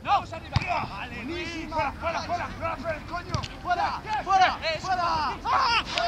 ¡Vamos arriba! Vale, ¡Buenísima! ¡Fuera, fuera! ¡Fuera, coño! ¡Fuera! ¡Fuera! ¡Fuera!